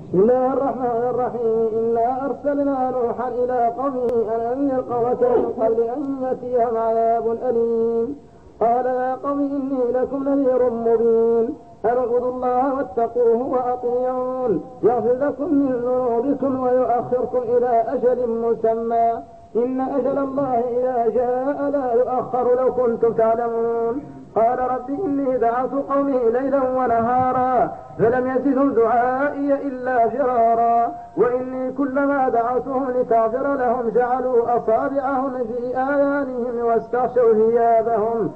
بسم الله الرحمن الرحيم. إنا أرسلنا نوحا إلى قومه أن أنذر قومك من قبل أن يأتيهم عذاب أليم. قال يا قوم إني لكم نذير مبين أن اعبدوا الله واتقوه وأطيعون يغفر لكم من ذنوبكم ويؤخركم إلى أجل مسمى إن أجل الله إذا جاء لا يؤخر لو كنتم تعلمون. قال رب إني دعوت قومي ليلا ونهارا فلم يزدهم دعائي إلا فرارا وإني كلما دعوتهم لتغفر لهم جعلوا أصابعهم في آذانهم واستغشوا ثيابهم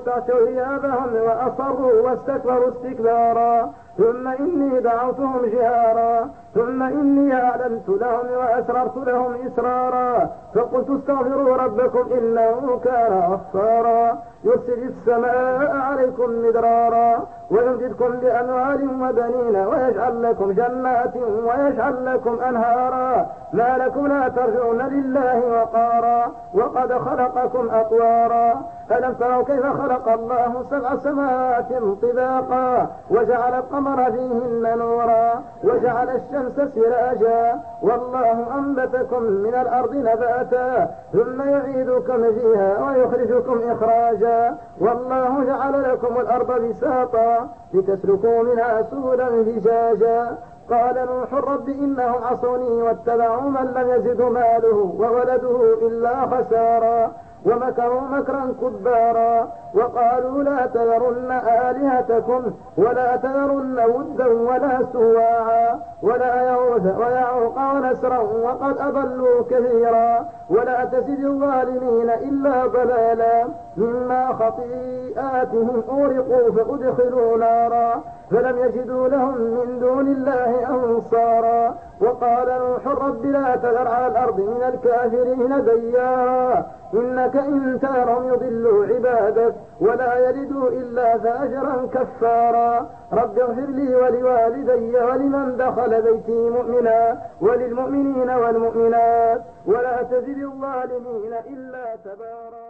وأصروا واستكبروا استكبارا ثم إني دعوتهم جهارا ثم إني أعلنت لهم وأسررت لهم إسرارا فقلت استغفروا ربكم إنه كان غفارا يرسل السماء عليكم مدرارا ويمددكم بأموال وبنين ويجعل لكم جنات ويجعل لكم أنهارا ما لكم لا ترجعون لله وقارا وقد خلقكم أطوارا ألم تروا كيف خلق الله 7 سماوات طباقا وجعل القمر فيهن نورا وجعل الشمس سراجا والله أنبتكم من الأرض نباتا ثم يعيدكم فيها ويخرجكم إخراجا والله جعل لكم الأرض بساطا لتسلكوا منها سبلا فجاجا. قال نوح رب إنهم عصوني واتبعوا من لم يزد ماله وولده إلا خسارا ومكروا مكرا كبارا وقالوا لا تذرن آلهتكم ولا تذرن ودا ولا سواعا ولا يغوث ويعوق ونسرا وقد أضلوا كثيرا ولا تزد الظالمين إلا ضلالا مما خطيئاتهم أغرقوا فأدخلوا نارا فلم يجدوا لهم من دون الله أنصارا. وقال نوح رب لا تذر على الأرض من الكافرين ديارا إنك إن تذرهم يضلوا عبادك ولا يلدوا إلا فاجرا كفارا. رب اغفر لي ولوالدي ولمن دخل بيتي مؤمنا وللمؤمنين والمؤمنات ولا تزد الظالمين إلا تبارا.